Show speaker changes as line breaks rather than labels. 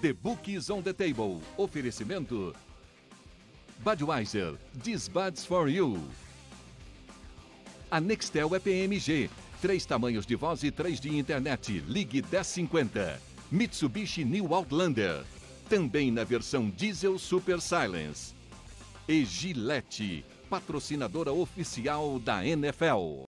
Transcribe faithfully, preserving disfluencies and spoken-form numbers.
The Book is on the Table. Oferecimento Budweiser, These Buds for You. A Nextel é P M G. Três tamanhos de voz e três de internet. Ligue dez cinquenta. Mitsubishi New Outlander. Também na versão Diesel Super Silence. E Gillette, patrocinadora oficial da N F L.